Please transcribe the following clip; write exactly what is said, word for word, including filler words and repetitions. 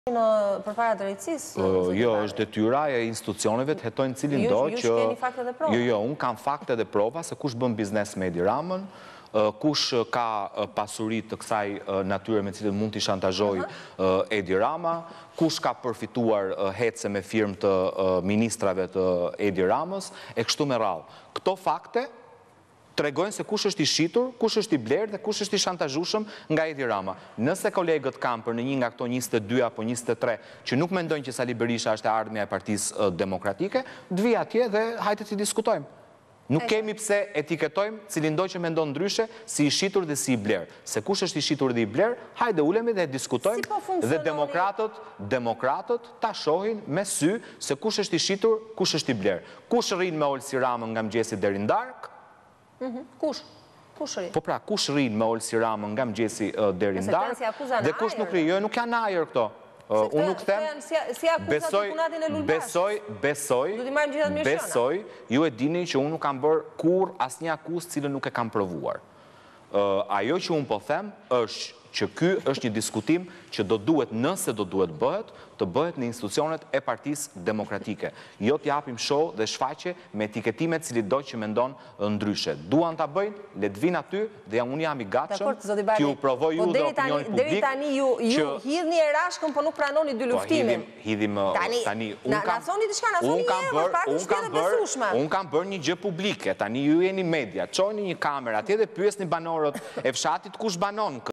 në përpara drejtësisë? Jo, është detyra e institucioneve të hetojnë cilin do që... Ju keni fakte dhe prova? Jo, jo, unë kam fakte dhe prova se kush bën biznes me Edi Ramën, kush ka pasurit të kësaj natyre me cilën mund t'i shantazhoj Edi Rama, kush ka përfituar hece me firmë të ministrave të Edi Ramës, e kështu me radhë. Këto fakte tregojnë se kush është i shitur, kush është i blerë dhe kush është i shantazhueshëm nga Edi Rama. Nëse kolegët kanë për në një nga këto njëzet e dy apo njëzet e tre që nuk mendojnë që Sali Berisha është e ardhmja e Partisë Demokratike, dvi atje dhe hajde të diskutojmë. Nuk kemi pse etiketojmë cilin do që mendon ndryshe si i shitur dhe si i blerë. Se kush është i shitur dhe i blerë, hajde ulemi dhe diskutojmë dhe demokratët, demokratët ta shohin me sy se kush është i shitur, kush është i blerë. Kush rrin me Olsi Ramën nga mëngjesi deri në darkë? Kush? Kush rrin? Po pra, kush rrin me Olsi Ramën nga mëngjesi deri në darkë? Dhe kush nuk rrin? Jo, nuk janë ajër këto. Unë nuk them, besoj, besoj, besoj, besoj, ju e dini që unë nuk kam bërë kur asë një akusë cilën nuk e kam provuar. Ajo që unë po them është që ky është një diskutim që do duhet, nëse do duhet bëhet, të bëhet në institucionet e Partisë Demokratike. Jo t'japim show dhe shfaqe me etiketimet cili do që mendon ndryshe. Duan t'a bëjnë, le t'vin aty dhe unë jam i gatshëm t'ju provoj ju dhe opinioni publik. Deri tani ju hidhni e rashkën, po nuk pranoni dy luftimin. Hidhim tani. Na thoni diçka, na thoni një emër, pak është tjetë besueshme. Unë kam bërë një gjë publike, tani ju jeni media, çojni një kamerë atje dhe pyesni banorët e fshatit kush banon.